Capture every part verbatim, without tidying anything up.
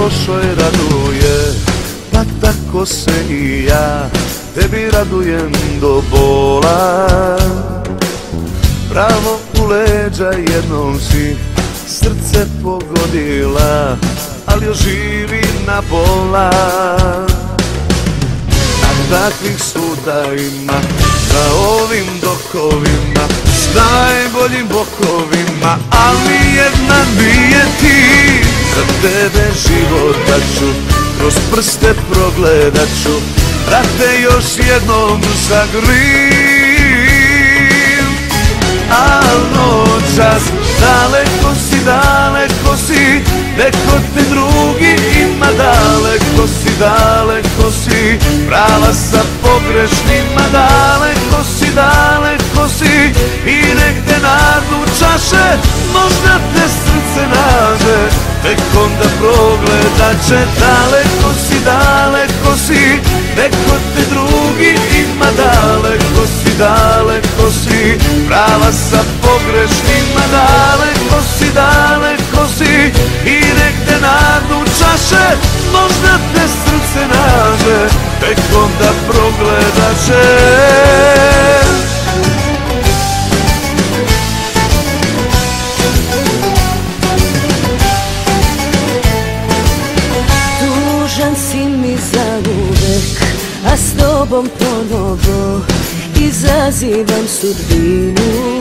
prošloj raduje, pa tako se i ja tebi radujem do bola. Pravo u leđa jednom si srce pogodila, ali još živi na pola. A takvih suda ima za ovim dokovima, s najboljim bokovima, ali jedna nije ti. Za tebe život daću, kroz prste progledat ću, brate još jednom zagrim. A noćas daleko si, daleko si, neko te drugi ima. Daleko si, daleko si, prava sa pogrešnima. Daleko si, daleko si, i negde na dnu čaše možda te srce nađe, tek onda progledat će. Daleko si, daleko si, neko te drugi ima. Daleko si, daleko si, prava sa pogrešnima. Daleko si, daleko si, i negde na dnu čaše možda te srce nađe, tek onda progledat će. Si mi zauvek, a s tobom ponovo izazivam sudbinu.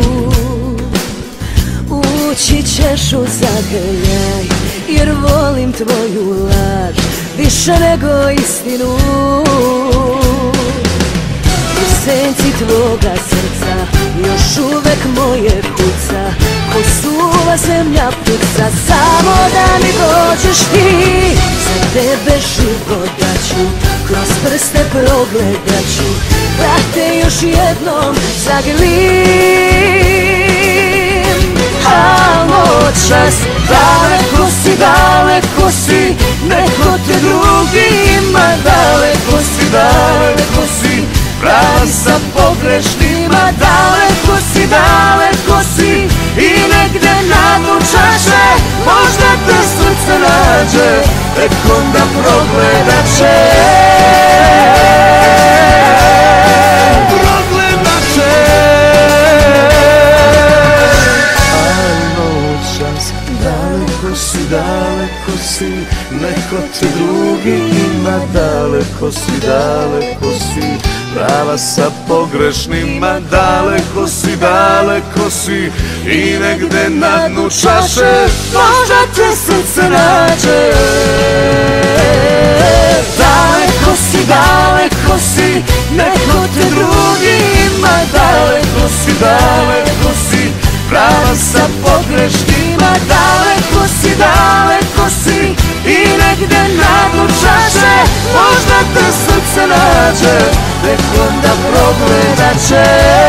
Ući ćeš u zagrljaj, jer volim tvoju laž više nego istinu. U senci tvoga srca još uvek moje kuca, ko suva zemlja puca, samo da mi dođeš ti. Za tebe život daću, kroz prste progledat ću, brate još jednom zagrim. A noćas daleko si, daleko si, neko te drugi ima. Daleko si, daleko si, pravi sa pogrešnima. Daleko si, daleko si, i negde na dnu čaše možda te srce nađe, tek onda progledat će. Progledat će. A noćas daleko si, daleko si, neko te drugi ima. Daleko si, daleko si, prava sa pogrešnima. Daleko si, daleko si, i negde na dnu čaše možda te srce nađe. Daleko si, daleko si, neko te drugi ima. Daleko si, daleko si, prava sa pogrešnima. Daleko si, daleko si, i negde na dnu čaše možda te srce nađe, tek onda progledat će.